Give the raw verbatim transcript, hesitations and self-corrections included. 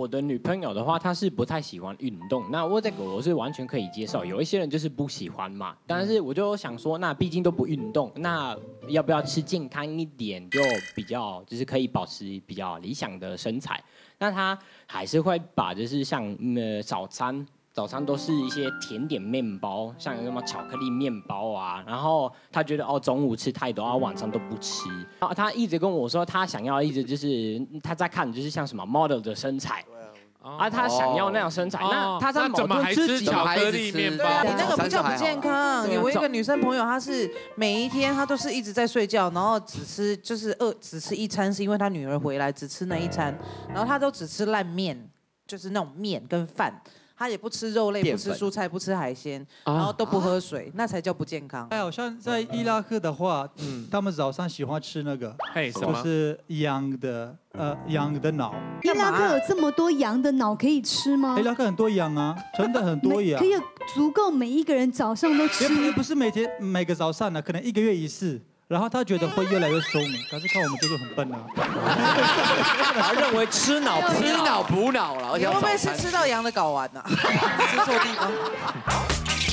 我的女朋友的话，她是不太喜欢运动，那我这个我是完全可以接受。有一些人就是不喜欢嘛，但是我就想说，那毕竟都不运动，那要不要吃健康一点，就比较就是可以保持比较理想的身材。那她还是会把就是像呃早餐。早餐都是一些甜点面包，像什么巧克力面包啊，然后他觉得哦中午吃太多，啊晚上都不吃。然后他一直跟我说，他想要一直就是他在看就是像什么 model 的身材，啊他想要那样身材，那他在怎么还吃巧克力面包？ 你那个不叫不健康。你我一个女生朋友，她是每一天她都是一直在睡觉，然后只吃就是饿只吃一餐，是因为她女儿回来只吃那一餐，然后她都只吃烂面，就是那种面跟饭。他也不吃肉类，不吃蔬菜，不吃海鲜，然后都不喝水，那才叫不健康。 还有像在伊拉克的话，嗯，他们早上喜欢吃那个， 嘿，什么？ 就是羊的，呃，羊的脑。 伊拉克有这么多羊的脑可以吃吗？ 伊拉克很多羊啊，真的很多羊。 可以足够每一个人早上都吃。 也不是每天每个早上呢，可能一个月一次。然后他觉得会越来越松，可是看我们就是很笨啊。 他认为吃脑吃脑补脑了，而且会不会是吃到羊的睾丸呢？吃错地方。